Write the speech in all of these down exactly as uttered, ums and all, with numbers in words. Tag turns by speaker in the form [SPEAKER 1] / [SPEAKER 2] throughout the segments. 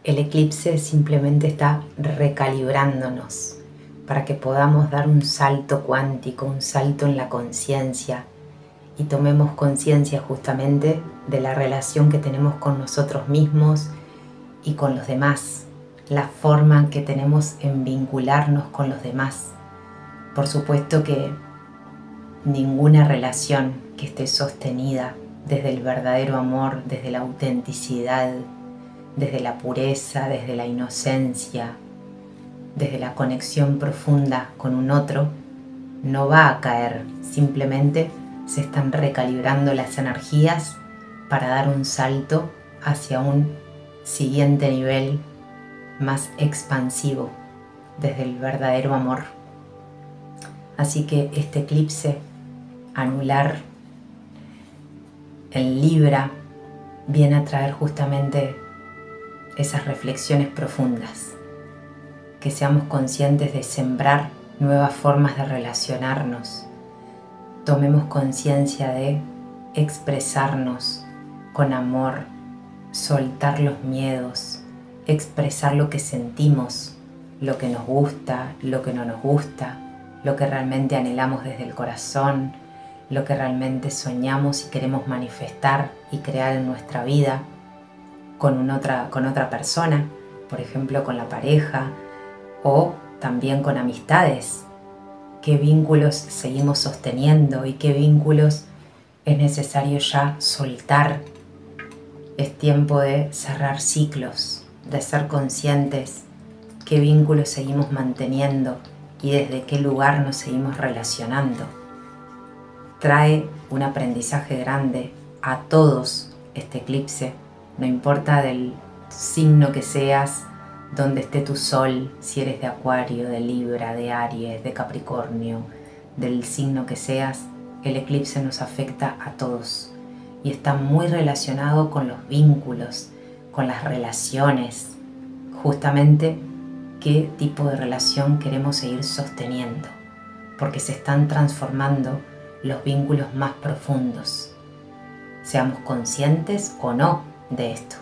[SPEAKER 1] El eclipse simplemente está recalibrándonos para que podamos dar un salto cuántico, un salto en la conciencia y tomemos conciencia justamente de la relación que tenemos con nosotros mismos y con los demás, la forma que tenemos en vincularnos con los demás. Por supuesto que ninguna relación que esté sostenida desde el verdadero amor, desde la autenticidad, desde la pureza, desde la inocencia, desde la conexión profunda con un otro, no va a caer. Simplemente se están recalibrando las energías para dar un salto hacia un siguiente nivel más expansivo, desde el verdadero amor. Así que este eclipse anular en Libra viene a traer justamente esas reflexiones profundas, que seamos conscientes de sembrar nuevas formas de relacionarnos, tomemos conciencia de expresarnos con amor, soltar los miedos, expresar lo que sentimos, lo que nos gusta, lo que no nos gusta, lo que realmente anhelamos desde el corazón, lo que realmente soñamos y queremos manifestar y crear en nuestra vida con, un otra, con otra persona, por ejemplo con la pareja o también con amistades. ¿Qué vínculos seguimos sosteniendo y qué vínculos es necesario ya soltar? Es tiempo de cerrar ciclos, de ser conscientes qué vínculos seguimos manteniendo y desde qué lugar nos seguimos relacionando. Trae un aprendizaje grande a todos este eclipse, no importa del signo que seas, donde esté tu sol, si eres de Acuario, de Libra, de Aries, de Capricornio, del signo que seas, el eclipse nos afecta a todos y está muy relacionado con los vínculos, con las relaciones, justamente qué tipo de relación queremos seguir sosteniendo, porque se están transformando los vínculos más profundos, seamos conscientes o no de esto.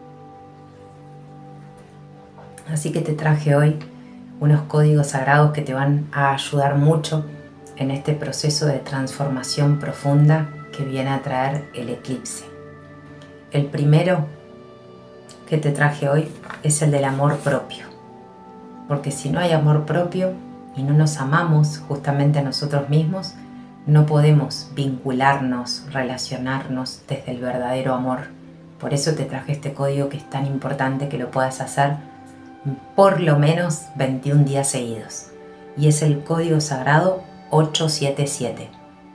[SPEAKER 1] Así que te traje hoy unos códigos sagrados que te van a ayudar mucho en este proceso de transformación profunda que viene a traer el eclipse. El primero que te traje hoy es el del amor propio, porque si no hay amor propio y no nos amamos justamente a nosotros mismos, no podemos vincularnos, relacionarnos desde el verdadero amor. Por eso te traje este código que es tan importante que lo puedas hacer por lo menos veintiún días seguidos. Y es el código sagrado ocho siete siete.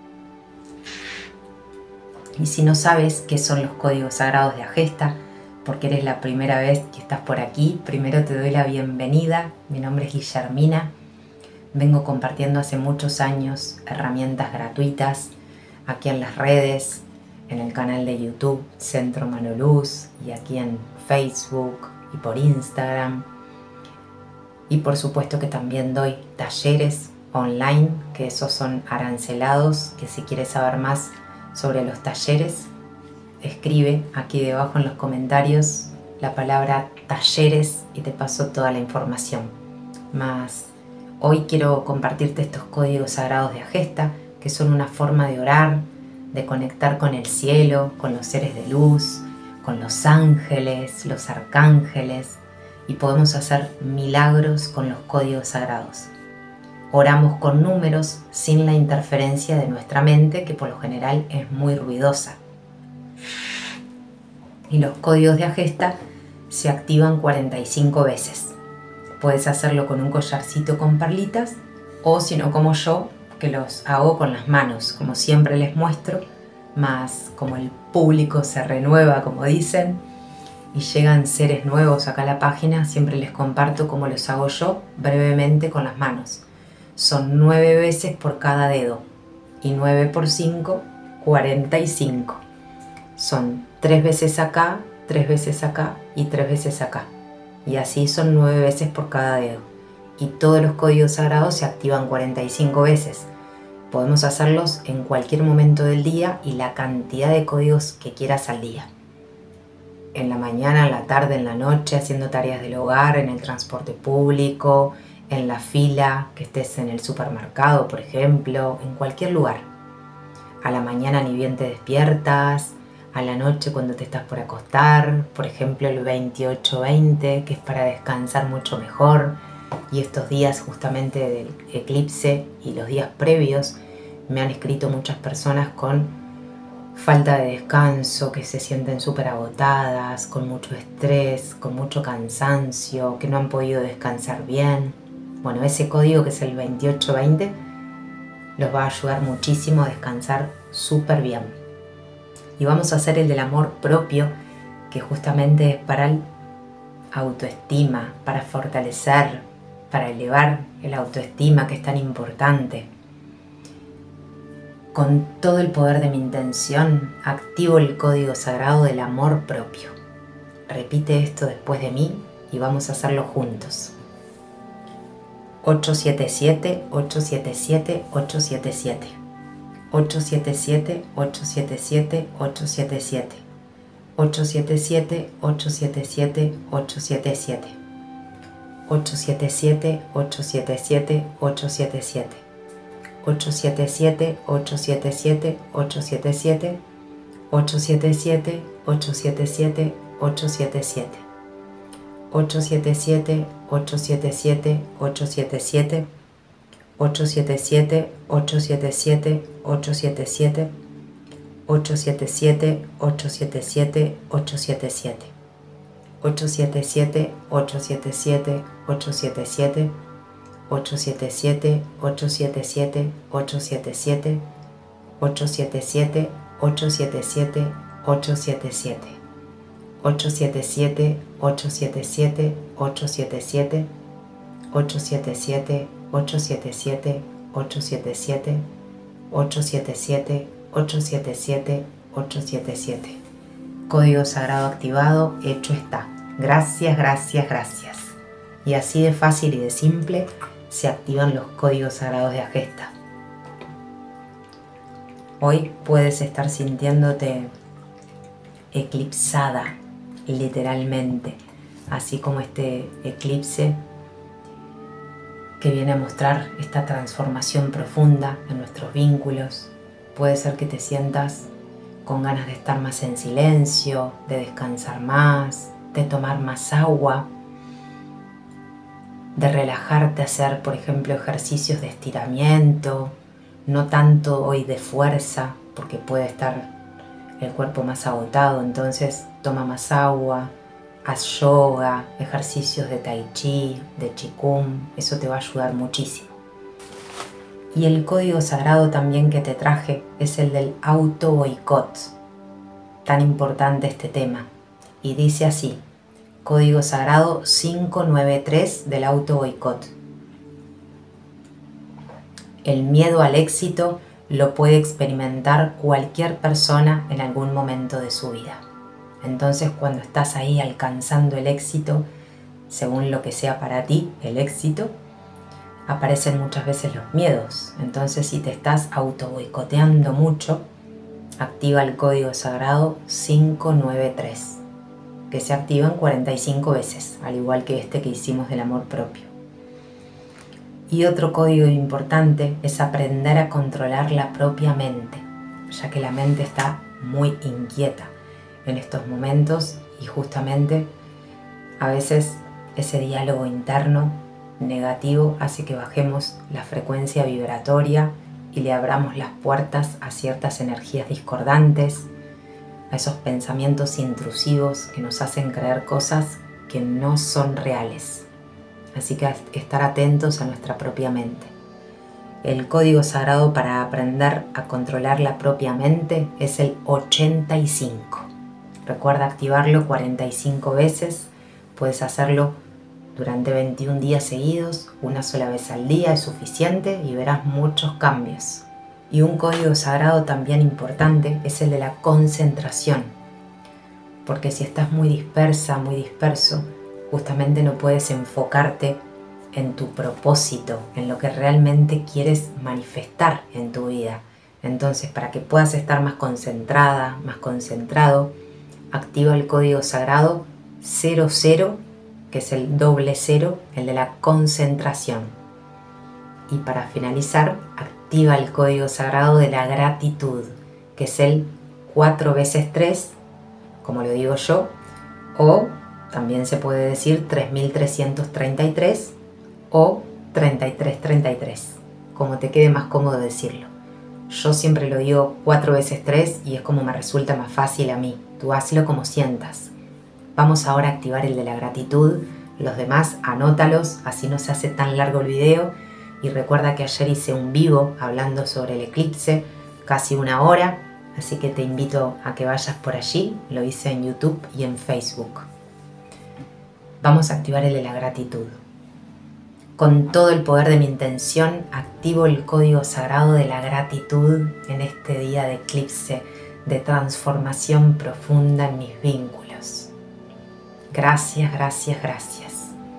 [SPEAKER 1] Y si no sabes qué son los códigos sagrados de Agesta, porque eres la primera vez que estás por aquí, primero te doy la bienvenida. Mi nombre es Guillermina. Vengo compartiendo hace muchos años herramientas gratuitas aquí en las redes, en el canal de YouTube Centro Manoluz y aquí en Facebook y por Instagram. Y por supuesto que también doy talleres online, que esos son arancelados, que si quieres saber más sobre los talleres, escribe aquí debajo en los comentarios la palabra talleres y te paso toda la información. Más hoy quiero compartirte estos códigos sagrados de Agesta, que son una forma de orar, de conectar con el cielo, con los seres de luz, con los ángeles, los arcángeles, y podemos hacer milagros con los códigos sagrados. Oramos con números sin la interferencia de nuestra mente, que por lo general es muy ruidosa. Y los códigos de Agesta se activan cuarenta y cinco veces. Puedes hacerlo con un collarcito con perlitas o si no como yo, que los hago con las manos, como siempre les muestro, más como el público se renueva, como dicen, y llegan seres nuevos acá a la página, siempre les comparto cómo los hago yo brevemente con las manos. Son nueve veces por cada dedo y nueve por cinco, cuarenta y cinco. Son tres veces acá, tres veces acá y tres veces acá. Y así son nueve veces por cada dedo. Y todos los códigos sagrados se activan cuarenta y cinco veces. Podemos hacerlos en cualquier momento del día y la cantidad de códigos que quieras al día. en la mañana, en la tarde, en la noche, haciendo tareas del hogar, en el transporte público, en la fila, que estés en el supermercado, por ejemplo, en cualquier lugar. A la mañana ni bien te despiertas, a la noche cuando te estás por acostar, por ejemplo el veintiocho veinte, que es para descansar mucho mejor. Y estos días justamente del eclipse y los días previos me han escrito muchas personas con falta de descanso, que se sienten súper agotadas, con mucho estrés, con mucho cansancio, que no han podido descansar bien. Bueno, ese código, que es el veintiocho veinte, los va a ayudar muchísimo a descansar súper bien. Y vamos a hacer el del amor propio, que justamente es para el autoestima, para fortalecer, para elevar el autoestima, que es tan importante. Con todo el poder de mi intención, activo el código sagrado del amor propio. Repite esto después de mí y vamos a hacerlo juntos. ocho siete siete, ocho siete siete, ocho siete siete. ocho siete siete, ocho siete siete, ocho siete siete. ocho siete siete, ocho siete siete, ocho siete siete. ocho siete siete, ocho siete siete, ocho siete siete. ocho siete siete, ocho siete siete, ocho siete siete. ocho siete siete, ocho siete siete, ocho siete siete. ocho siete siete, ocho siete siete, ocho siete siete. ocho siete siete, ocho siete siete, ocho siete siete. ocho siete siete, ocho siete siete, ocho siete siete. ocho siete siete, ocho siete siete, ocho siete siete. ocho siete siete, ocho siete siete, ocho siete siete. ocho siete siete, ocho siete siete, ocho siete siete. ocho siete siete, ocho siete siete, ocho siete siete. ocho siete siete, ocho siete siete, ocho siete siete. ocho siete siete, ocho siete siete, ocho siete siete. Código sagrado activado, hecho está. Gracias, gracias, gracias. Y así de fácil y de simple se activan los códigos sagrados de Agesta. Hoy puedes estar sintiéndote eclipsada, literalmente, así como este eclipse que viene a mostrar esta transformación profunda en nuestros vínculos. Puede ser que te sientas con ganas de estar más en silencio, de descansar más, de tomar más agua, de relajarte, hacer, por ejemplo, ejercicios de estiramiento, no tanto hoy de fuerza, porque puede estar el cuerpo más agotado. Entonces toma más agua, haz yoga, ejercicios de tai chi, de qigong, eso te va a ayudar muchísimo. Y el código sagrado también que te traje es el del auto boicot, tan importante este tema, y dice así: código sagrado cinco nueve tres del auto boicot. El miedo al éxito lo puede experimentar cualquier persona en algún momento de su vida. Entonces, cuando estás ahí alcanzando el éxito, según lo que sea para ti el éxito, aparecen muchas veces los miedos. Entonces, si te estás auto boicoteando mucho, activa el código sagrado cinco nueve tres, que se activa en cuarenta y cinco veces, al igual que este que hicimos del amor propio. Y otro código importante es aprender a controlar la propia mente, ya que la mente está muy inquieta en estos momentos y justamente a veces ese diálogo interno negativo hace que bajemos la frecuencia vibratoria y le abramos las puertas a ciertas energías discordantes, a esos pensamientos intrusivos que nos hacen creer cosas que no son reales. Así que estar atentos a nuestra propia mente. El código sagrado para aprender a controlar la propia mente es el ochenta y cinco. Recuerda activarlo cuarenta y cinco veces. Puedes hacerlo durante veintiún días seguidos. Una sola vez al día es suficiente y verás muchos cambios. Y un código sagrado también importante es el de la concentración. Porque si estás muy dispersa, muy disperso, justamente no puedes enfocarte en tu propósito, en lo que realmente quieres manifestar en tu vida. Entonces, para que puedas estar más concentrada, más concentrado, activa el código sagrado cero cero, que es el doble cero, el de la concentración. Y para finalizar, activa el código sagrado de la gratitud, que es el cuatro veces tres, como lo digo yo, o también se puede decir tres mil trescientos treinta y tres o treinta y tres treinta y tres, como te quede más cómodo decirlo. Yo siempre lo digo cuatro veces tres y es como me resulta más fácil a mí. Tú hazlo como sientas. Vamos ahora a activar el de la gratitud. Los demás anótalos, así no se hace tan largo el video. Y recuerda que ayer hice un vivo hablando sobre el eclipse, casi una hora. Así que te invito a que vayas por allí. Lo hice en YouTube y en Facebook. Vamos a activar el de la gratitud. Con todo el poder de mi intención, activo el código sagrado de la gratitud en este día de eclipse, de transformación profunda en mis vínculos. Gracias, gracias, gracias.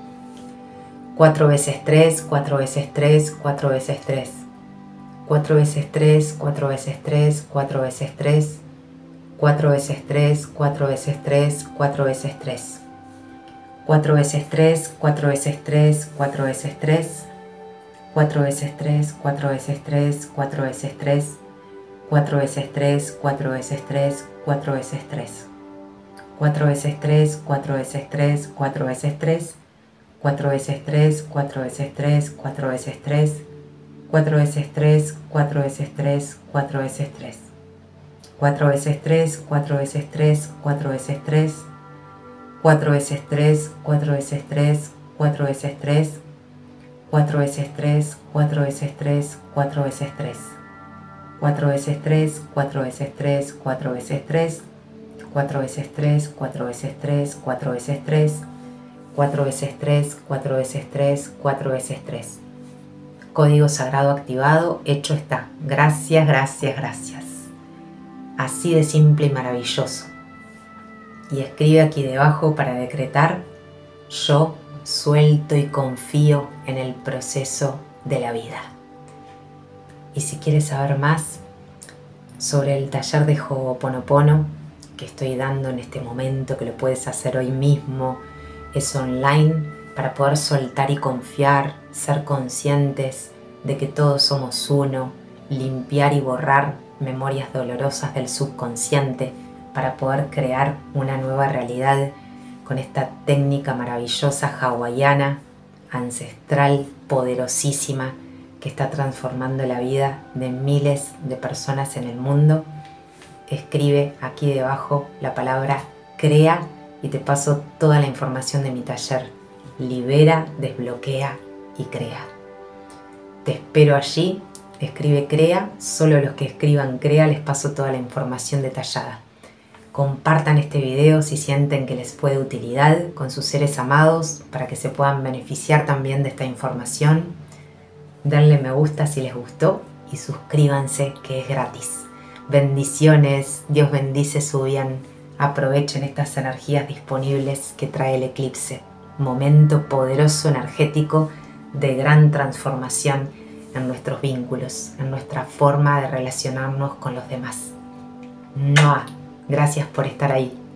[SPEAKER 1] Cuatro veces tres, cuatro veces tres, cuatro veces tres. Cuatro veces tres, cuatro veces tres, cuatro veces tres. Cuatro veces tres, cuatro veces tres, cuatro veces tres. Cuatro veces tres, cuatro veces tres, cuatro veces tres. Cuatro veces tres, cuatro veces tres, cuatro veces tres. Cuatro veces tres, cuatro veces tres, cuatro veces tres. Cuatro veces tres, cuatro veces tres, cuatro veces tres. Cuatro veces tres, cuatro veces tres, cuatro veces tres. Cuatro veces tres, cuatro veces tres, cuatro veces tres. Cuatro veces tres, cuatro veces tres, cuatro veces tres. Cuatro veces tres, cuatro veces tres, cuatro veces tres. Cuatro veces tres, cuatro veces tres, cuatro veces tres. Cuatro veces tres, cuatro veces tres, cuatro veces tres. Cuatro veces tres, cuatro veces tres, cuatro veces tres. Cuatro veces tres, cuatro veces tres, cuatro veces tres. Código sagrado activado, hecho está. Gracias, gracias, gracias. Así de simple y maravilloso. Y escribe aquí debajo para decretar: yo suelto y confío en el proceso de la vida. Y si quieres saber más sobre el taller de Ho'oponopono que estoy dando en este momento, que lo puedes hacer hoy mismo, es online, para poder soltar y confiar, ser conscientes de que todos somos uno, limpiar y borrar memorias dolorosas del subconsciente para poder crear una nueva realidad con esta técnica maravillosa hawaiana, ancestral, poderosísima, que está transformando la vida de miles de personas en el mundo. Escribe aquí debajo la palabra crea y te paso toda la información de mi taller. Libera, desbloquea y crea. Te espero allí. Escribe crea. Solo los que escriban crea les paso toda la información detallada. Compartan este video si sienten que les fue de utilidad con sus seres amados para que se puedan beneficiar también de esta información. Denle me gusta si les gustó y suscríbanse, que es gratis. Bendiciones. Dios bendice su bien. Aprovechen estas energías disponibles que trae el eclipse. Momento poderoso energético de gran transformación en nuestros vínculos, en nuestra forma de relacionarnos con los demás. ¡Mua! Gracias por estar ahí.